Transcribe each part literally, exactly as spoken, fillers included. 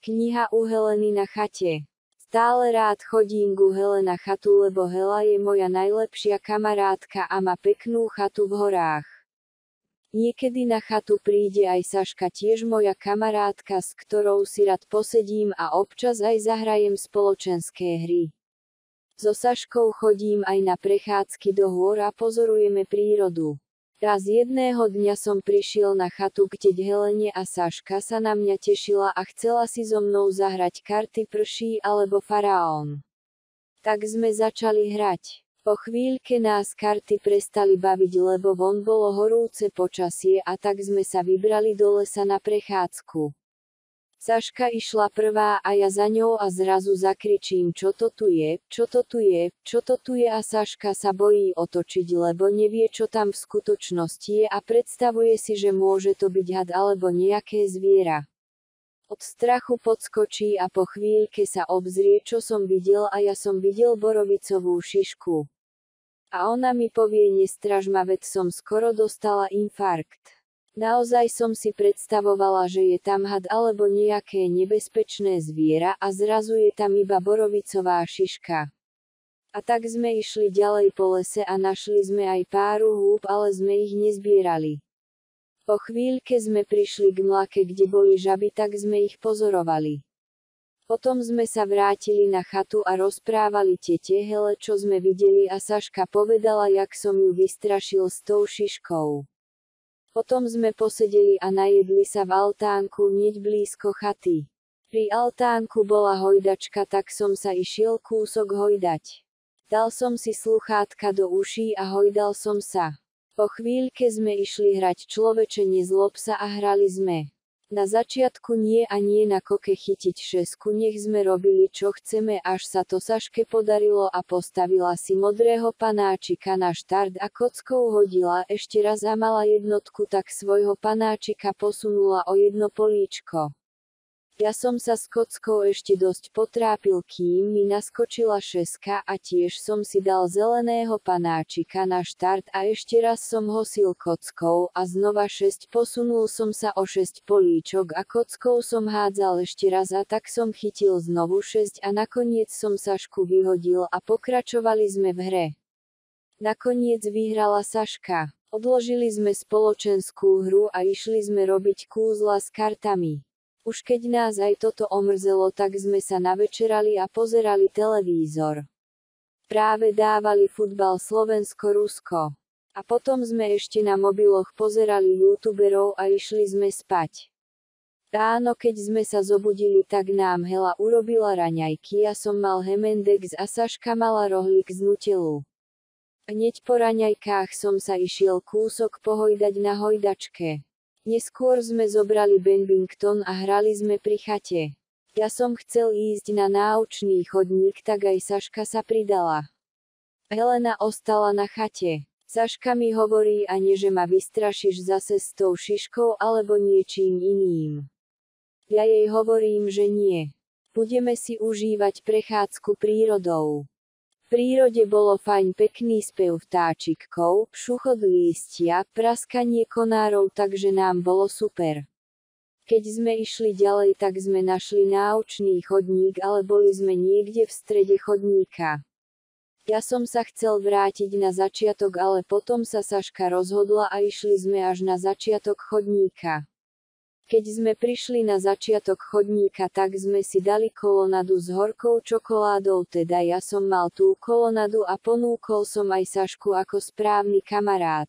Kniha u Heleny na chate. Stále rád chodím ku Hele na chatu, lebo Hela je moja najlepšia kamarátka a má peknú chatu v horách. Niekedy na chatu príde aj Saška, tiež moja kamarátka, s ktorou si rád posedím a občas aj zahrajem spoločenské hry. So Saškou chodím aj na prechádzky do hôr a pozorujeme prírodu. Raz jedného dňa som prišiel na chatu k teť Helene a Saška sa na mňa tešila a chcela si so mnou zahrať karty prší alebo faraón. Tak sme začali hrať. Po chvíľke nás karty prestali baviť, lebo von bolo horúce počasie a tak sme sa vybrali do lesa na prechádzku. Saška išla prvá a ja za ňou a zrazu zakričím: čo to tu je, čo to tu je, čo to tu je, a Saška sa bojí otočiť, lebo nevie, čo tam v skutočnosti je a predstavuje si, že môže to byť had alebo nejaké zviera. Od strachu podskočí a po chvíľke sa obzrie, čo som videl, a ja som videl borovicovú šišku. A ona mi povie: nestraž ma, veď som skoro dostala infarkt. Naozaj som si predstavovala, že je tam had alebo nejaké nebezpečné zviera a zrazu je tam iba borovicová šiška. A tak sme išli ďalej po lese a našli sme aj páru húb, ale sme ich nezbierali. Po chvíľke sme prišli k mlake, kde boli žaby, tak sme ich pozorovali. Potom sme sa vrátili na chatu a rozprávali tete Hele, čo sme videli, a Saška povedala, jak som ju vystrašil s tou šiškou. Potom sme posedeli a najedli sa v altánku hneď blízko chaty. Pri altánku bola hojdačka, tak som sa išiel kúsok hojdať. Dal som si sluchátka do uší a hojdal som sa. Po chvíľke sme išli hrať Človeče nezlob sa a hrali sme. Na začiatku nie a nie na koke chytiť šesku, nech sme robili čo chceme, až sa to Saške podarilo a postavila si modrého panáčika na štart a kockou hodila ešte raz a mala jednotku, tak svojho panáčika posunula o jedno políčko. Ja som sa s kockou ešte dosť potrápil, kým mi naskočila šeska, a tiež som si dal zeleného panáčika na štart a ešte raz som hosil kockou a znova šesť, posunul som sa o šesť políčok a kockou som hádzal ešte raz a tak som chytil znovu šesť a nakoniec som Sašku vyhodil a pokračovali sme v hre. Nakoniec vyhrala Saška. Odložili sme spoločenskú hru a išli sme robiť kúzla s kartami. Už keď nás aj toto omrzelo, tak sme sa navečerali a pozerali televízor. Práve dávali futbal Slovensko-Rusko. A potom sme ešte na mobiloch pozerali youtuberov a išli sme spať. Ráno, keď sme sa zobudili, tak nám Hela urobila raňajky, ja som mal Hemendex a Saška mala rohlík z Nutellu. Hneď po raňajkách som sa išiel kúsok pohojdať na hojdačke. Neskôr sme zobrali badminton a hrali sme pri chate. Ja som chcel ísť na náučný chodník, tak aj Saška sa pridala. Helena ostala na chate. Saška mi hovorí: Ane, že ma vystrašíš zase s tou šiškou alebo niečím iným. Ja jej hovorím, že nie. Budeme si užívať prechádzku prírodou. V prírode bolo fajn, pekný spev vtáčikov, šuchot lístia, praskanie konárov, takže nám bolo super. Keď sme išli ďalej, tak sme našli náučný chodník, ale boli sme niekde v strede chodníka. Ja som sa chcel vrátiť na začiatok, ale potom sa Saška rozhodla a išli sme až na začiatok chodníka. Keď sme prišli na začiatok chodníka, tak sme si dali kolonadu s horkou čokoládou, teda ja som mal tú kolonadu a ponúkol som aj Sašku ako správny kamarát.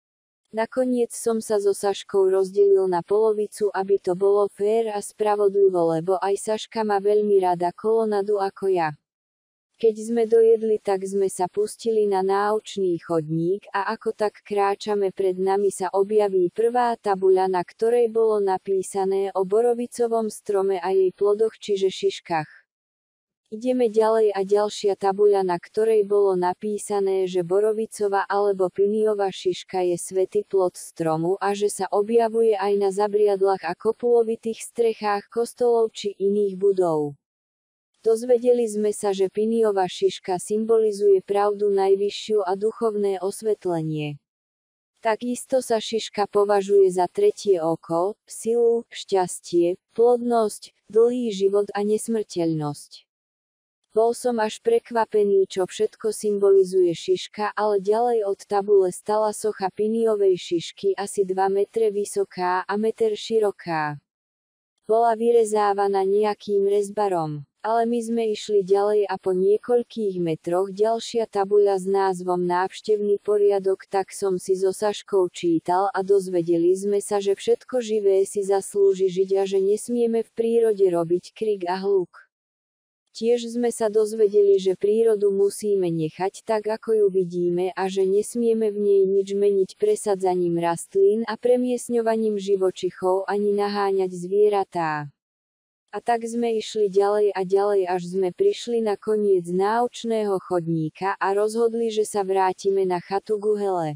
Nakoniec som sa so Saškou rozdelil na polovicu, aby to bolo fér a spravodlivo, lebo aj Saška má veľmi rada kolonadu ako ja. Keď sme dojedli, tak sme sa pustili na náučný chodník a ako tak kráčame, pred nami sa objaví prvá tabuľa, na ktorej bolo napísané o borovicovom strome a jej plodoch, čiže šiškách. Ideme ďalej a ďalšia tabuľa, na ktorej bolo napísané, že borovicová alebo piniová šiška je svätý plod stromu a že sa objavuje aj na zabriadlách a kopulovitých strechách kostolov či iných budov. Dozvedeli sme sa, že piniová šiška symbolizuje pravdu najvyššiu a duchovné osvetlenie. Takisto sa šiška považuje za tretie oko, silu, šťastie, plodnosť, dlhý život a nesmrteľnosť. Bol som až prekvapený, čo všetko symbolizuje šiška, ale ďalej od tabule stala socha piniovej šišky asi dva metre vysoká a meter široká. Bola vyrezávaná nejakým rezbarom. Ale my sme išli ďalej a po niekoľkých metroch ďalšia tabuľa s názvom Návštevný poriadok, tak som si so Saškou čítal a dozvedeli sme sa, že všetko živé si zaslúži žiť a že nesmieme v prírode robiť krik a hluk. Tiež sme sa dozvedeli, že prírodu musíme nechať tak, ako ju vidíme a že nesmieme v nej nič meniť presadzaním rastlín a premiesňovaním živočichov ani naháňať zvieratá. A tak sme išli ďalej a ďalej, až sme prišli na koniec náučného chodníka a rozhodli, že sa vrátime na chatu ku Hele.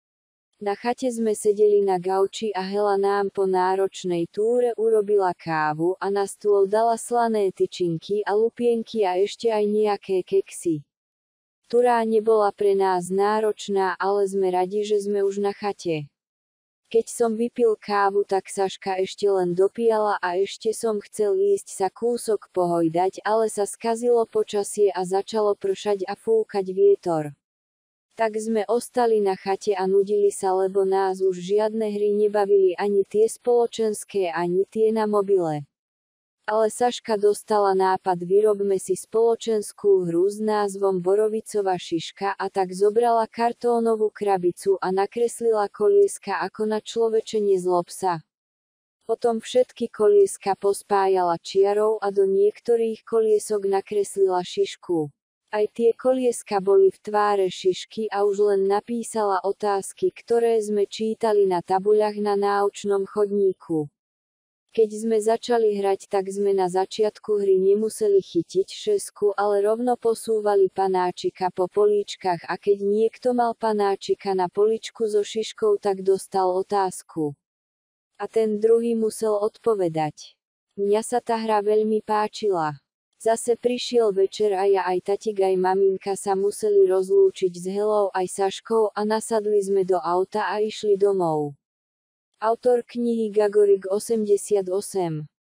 Na chate sme sedeli na gauči a Hela nám po náročnej túre urobila kávu a na stôl dala slané tyčinky a lupienky a ešte aj nejaké keksy. Túra nebola pre nás náročná, ale sme radi, že sme už na chate. Keď som vypil kávu, tak Saška ešte len dopíjala a ešte som chcel ísť sa kúsok pohojdať, ale sa skazilo počasie a začalo pršať a fúkať vietor. Tak sme ostali na chate a nudili sa, lebo nás už žiadne hry nebavili, ani tie spoločenské, ani tie na mobile. Ale Saška dostala nápad, vyrobme si spoločenskú hru s názvom Borovicová šiška a tak zobrala kartónovú krabicu a nakreslila kolieska ako na človečenie zlob sa. Potom všetky kolieska pospájala čiarou a do niektorých koliesok nakreslila šišku. Aj tie kolieska boli v tváre šišky a už len napísala otázky, ktoré sme čítali na tabuľach na náučnom chodníku. Keď sme začali hrať, tak sme na začiatku hry nemuseli chytiť šesku, ale rovno posúvali panáčika po políčkach a keď niekto mal panáčika na poličku so šiškou, tak dostal otázku. A ten druhý musel odpovedať. Mňa sa tá hra veľmi páčila. Zase prišiel večer a ja aj tatik aj maminka sa museli rozlúčiť s Helou aj Saškou a nasadli sme do auta a išli domov. Autor knihy Gagorik osemdesiatosem